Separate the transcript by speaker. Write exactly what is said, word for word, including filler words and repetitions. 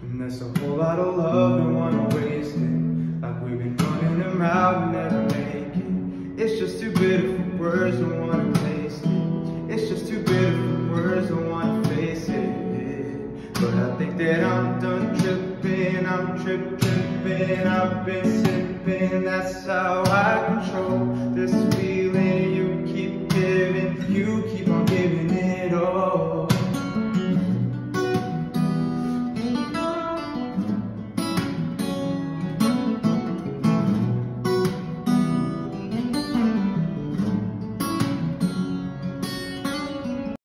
Speaker 1: And there's a whole lot of love, don't wanna waste it. Like we've been running around and never make it. It's just too bitter for words, don't wanna taste it. It's just too bitter for words, don't wanna face it. But I think that I'm done tripping, I'm trip tripping. I've been sipping, that's how I control this feeling.